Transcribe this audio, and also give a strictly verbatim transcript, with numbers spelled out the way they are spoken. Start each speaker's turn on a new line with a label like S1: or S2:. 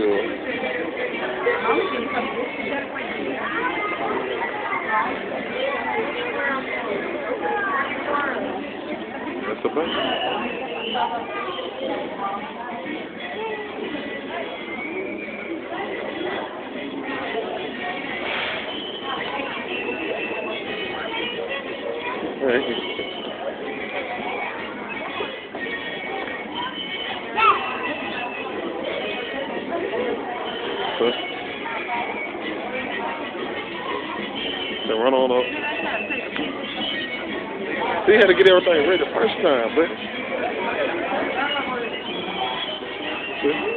S1: good. That's the best. Hey. So run on up. He had to get everything ready the first time, but.